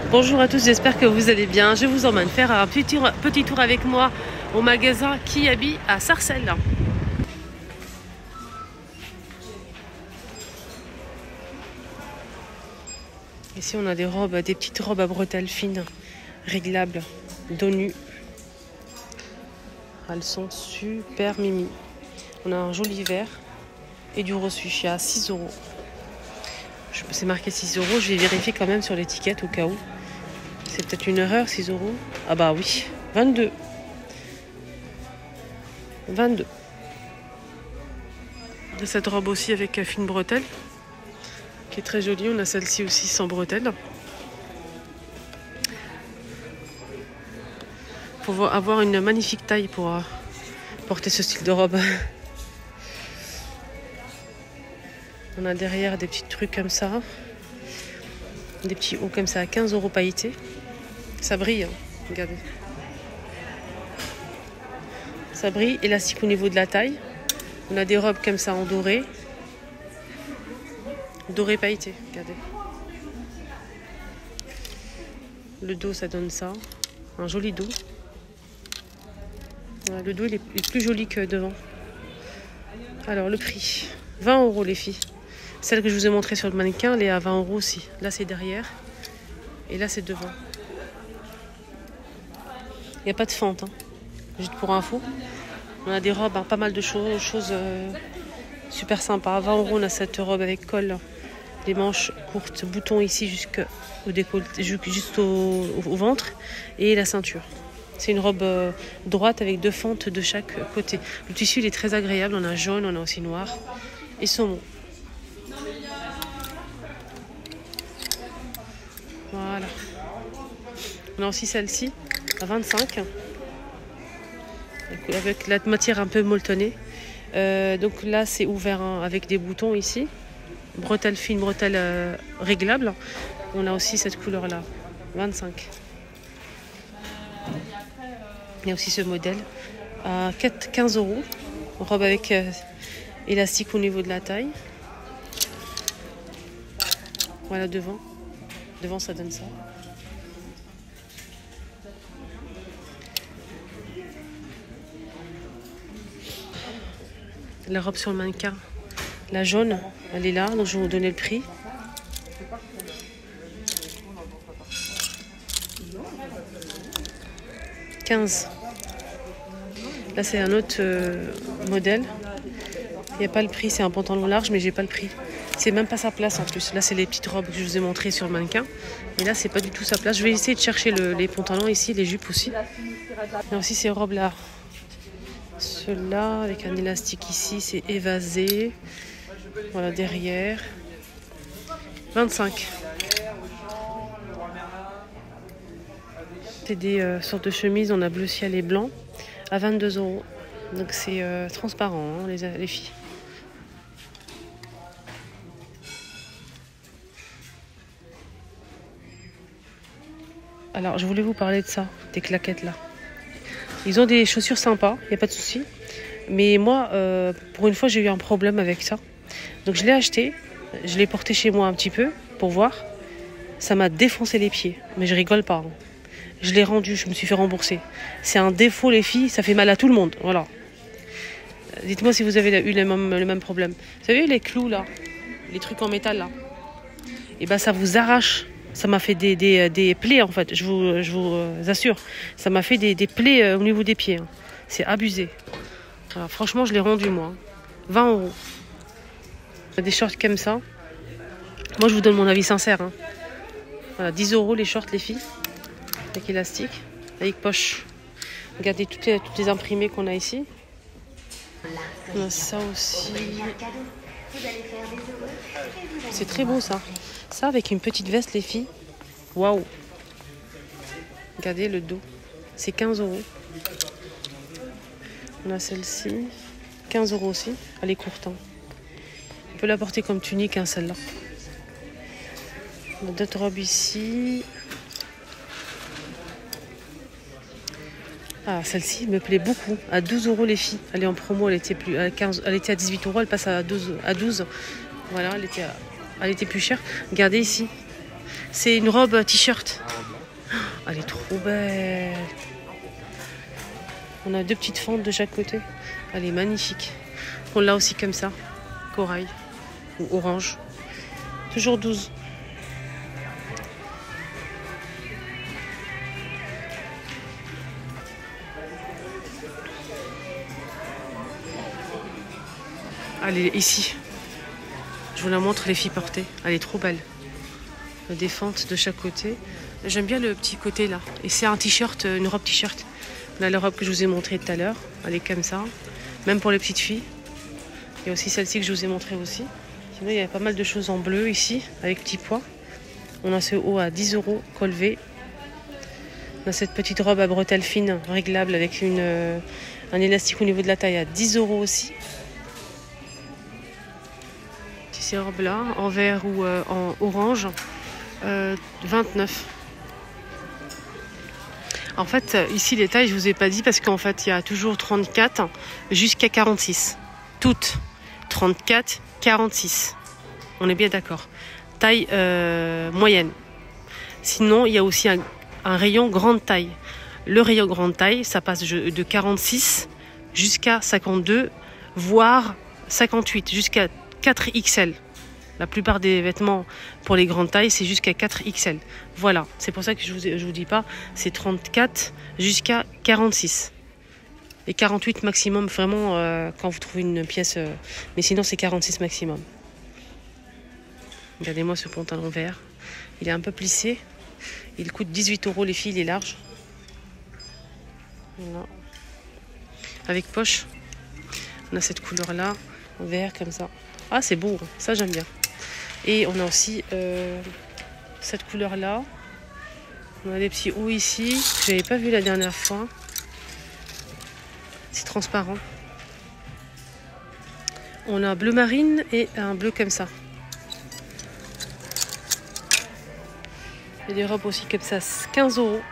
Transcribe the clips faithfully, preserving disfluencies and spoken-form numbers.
Bonjour à tous, j'espère que vous allez bien. Je vous emmène faire un petit tour, petit tour avec moi au magasin Kiabi à Sarcelles. Ici on a des robes, des petites robes à bretelles fines, réglables, dos nu. Elles sont super mimi. On a un joli vert et du rose fuchsia à six euros. C'est marqué six euros, je vais vérifier quand même sur l'étiquette au cas où. C'est peut-être une erreur, six euros. Ah bah oui, vingt-deux. vingt-deux. Et cette robe aussi avec fine bretelle, qui est très jolie. On a celle-ci aussi sans bretelle. Faut avoir une magnifique taille pour euh, porter ce style de robe. On a derrière des petits trucs comme ça. Des petits hauts comme ça à quinze euros pailletés. Ça brille, hein. Regardez. Ça brille, élastique au niveau de la taille. On a des robes comme ça en doré. Doré pailleté, regardez. Le dos, ça donne ça. Un joli dos. Ouais, le dos, il est, il est plus joli que devant. Alors, le prix. vingt euros, les filles. Celle que je vous ai montrée sur le mannequin, elle est à vingt euros aussi. Là, c'est derrière. Et là, c'est devant. Il n'y a pas de fente, hein. Juste pour info. On a des robes, hein, pas mal de choses, choses euh, super sympas. À vingt euros, on a cette robe avec col, les manches courtes, boutons ici jusqu'au décolleté, juste au, au ventre et la ceinture. C'est une robe euh, droite avec deux fentes de chaque côté. Le tissu il est très agréable. On a jaune, on a aussi noir et saumon. Voilà. On a aussi celle-ci à vingt-cinq. Avec la matière un peu molletonnée. Euh, donc là, c'est ouvert hein, avec des boutons ici. Bretelle fine, bretelle euh, réglable. On a aussi cette couleur-là, vingt-cinq. Il y a aussi ce modèle à quinze euros. Robe avec euh, élastique au niveau de la taille. Voilà devant. Devant, ça donne ça. La robe sur le mannequin, la jaune, elle est là, donc je vais vous donner le prix. quinze. Là, c'est un autre euh, modèle. Il n'y a pas le prix, c'est un pantalon large, mais j'ai pas le prix. C'est même pas sa place en plus. Là, c'est les petites robes que je vous ai montrées sur le mannequin. Et là, c'est pas du tout sa place. Je vais essayer de chercher le, les pantalons ici, les jupes aussi. Il y a aussi ces robes-là. Ceux-là, avec un élastique ici, c'est évasé. Voilà, derrière. vingt-cinq. C'est des euh, sortes de chemises, on a bleu ciel et blanc, à vingt-deux euros. Donc c'est euh, transparent, hein, les, les filles. Alors, je voulais vous parler de ça, des claquettes là. Ils ont des chaussures sympas, il n'y a pas de souci. Mais moi, euh, pour une fois, j'ai eu un problème avec ça. Donc je l'ai acheté, je l'ai porté chez moi un petit peu pour voir. Ça m'a défoncé les pieds, mais je rigole pas. Hein. Je l'ai rendu, je me suis fait rembourser. C'est un défaut les filles, ça fait mal à tout le monde. Voilà. Dites-moi si vous avez eu le même, le même problème. Vous savez les clous là, les trucs en métal là. Et ben ça vous arrache. Ça m'a fait des, des, des plaies en fait, je vous, je vous assure. Ça m'a fait des, des plaies euh, au niveau des pieds. Hein. C'est abusé. Alors, franchement, je l'ai rendu moi. vingt euros. Des shorts comme ça. Moi, je vous donne mon avis sincère. Hein. Voilà, dix euros les shorts, les filles. Avec élastique, avec poche. Regardez toutes les, toutes les imprimées qu'on a ici. On a ça aussi. C'est très beau ça. Ça avec une petite veste les filles. Waouh. Regardez le dos. C'est quinze euros. On a celle-ci. quinze euros aussi. Elle est courte. Hein. On peut la porter comme tunique hein, celle-là. On a d'autres robes ici. Ah, celle-ci me plaît beaucoup. À douze euros les filles. Elle est en promo. Elle était, plus, à quinze, elle était à dix-huit euros. Elle passe à douze. À douze. Voilà, elle était, à, elle était plus chère. Regardez ici. C'est une robe t-shirt. Elle est trop belle. On a deux petites fentes de chaque côté. Elle est magnifique. On l'a aussi comme ça. Corail ou orange. Toujours douze. Elle est ici. Je vous la montre, les filles portées. Elle est trop belle. Des fentes de chaque côté. J'aime bien le petit côté là. Et c'est un t-shirt, une robe t-shirt. On a la robe que je vous ai montrée tout à l'heure. Elle est comme ça. Même pour les petites filles. Il y a aussi celle-ci que je vous ai montrée aussi. Sinon, il y a pas mal de choses en bleu ici, avec petits pois. On a ce haut à dix euros, col V. On a cette petite robe à bretelles fines, réglable, avec une, euh, un élastique au niveau de la taille à dix euros aussi. Ces robes-là, en vert ou euh, en orange, euh, vingt-neuf. En fait, ici, les tailles, je vous ai pas dit parce qu'en fait, il y a toujours trente-quatre jusqu'à quarante-six. Toutes. trente-quatre, quarante-six. On est bien d'accord. Taille euh, moyenne. Sinon, il y a aussi un, un rayon grande taille. Le rayon grande taille, ça passe de quarante-six jusqu'à cinquante-deux, voire cinquante-huit, jusqu'à quatre X L. La plupart des vêtements pour les grandes tailles, c'est jusqu'à quatre X L. Voilà, c'est pour ça que je vous, je vous dis pas, c'est trente-quatre jusqu'à quarante-six. Et quarante-huit maximum, vraiment, euh, quand vous trouvez une pièce. Euh, mais sinon, c'est quarante-six maximum. Regardez-moi ce pantalon vert. Il est un peu plissé. Il coûte dix-huit euros, les filles, il est large. Voilà. Avec poche. On a cette couleur-là, vert comme ça. Ah, c'est beau, ça j'aime bien. Et on a aussi euh, cette couleur-là. On a des petits hauts ici, que je n'avais pas vu la dernière fois. C'est transparent. On a un bleu marine et un bleu comme ça. Il y a des robes aussi comme ça, quinze euros.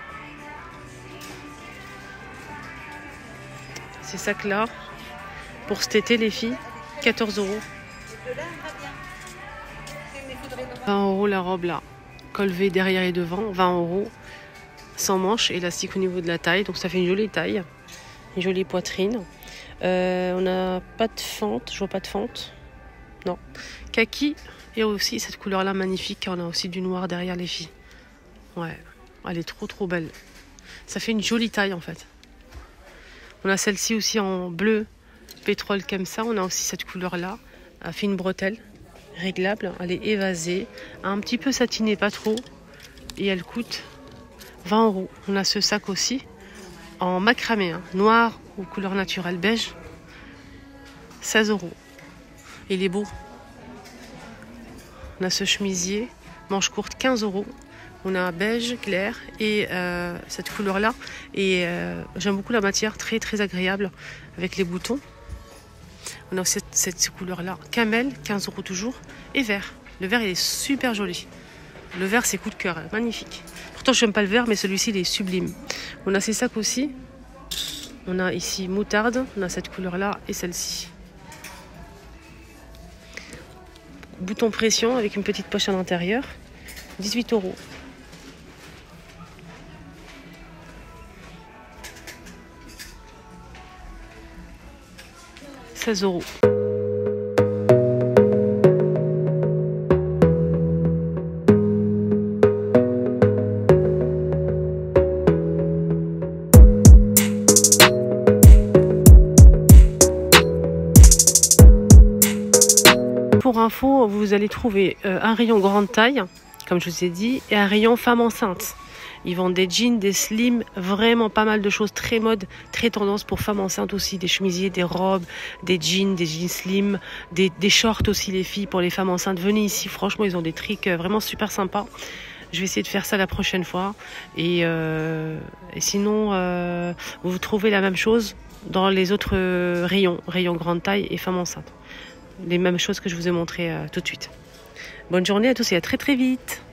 Ces sacs-là, pour cet été, les filles, quatorze euros. vingt euros la robe là, col V derrière et devant, vingt euros, sans manches, élastique au niveau de la taille, donc ça fait une jolie taille, une jolie poitrine. Euh, on n'a pas de fente, je vois pas de fente, non. Kaki, et aussi cette couleur là magnifique, on a aussi du noir derrière les filles. Ouais, elle est trop trop belle. Ça fait une jolie taille en fait. On a celle-ci aussi en bleu pétrole comme ça, on a aussi cette couleur là, à fine bretelle. Réglable, elle est évasée, un petit peu satinée, pas trop, et elle coûte vingt euros. On a ce sac aussi en macramé, hein, noir ou couleur naturelle beige, seize euros. Il est beau. On a ce chemisier, manche courte, quinze euros. On a beige clair et euh, cette couleur là, et euh, j'aime beaucoup la matière, très très agréable avec les boutons. On a cette, cette couleur-là, camel, quinze euros toujours, et vert. Le vert, il est super joli. Le vert, c'est coup de cœur, magnifique. Pourtant, je n'aime pas le vert, mais celui-ci, il est sublime. On a ces sacs aussi. On a ici moutarde, on a cette couleur-là et celle-ci. Bouton pression avec une petite poche à l'intérieur, dix-huit euros. seize euros. Pour info, vous allez trouver euh, un rayon grande taille, comme je vous ai dit, et un rayon femme enceinte. Ils vendent des jeans, des slims, vraiment pas mal de choses très mode, très tendance pour femmes enceintes aussi, des chemisiers, des robes, des jeans, des jeans slim, des, des shorts aussi les filles pour les femmes enceintes. Venez ici, franchement ils ont des tricks vraiment super sympas. Je vais essayer de faire ça la prochaine fois. Et, euh, et sinon, euh, vous trouvez la même chose dans les autres euh, rayons, rayons grande taille et femmes enceintes. Les mêmes choses que je vous ai montrées euh, tout de suite. Bonne journée à tous et à très très vite.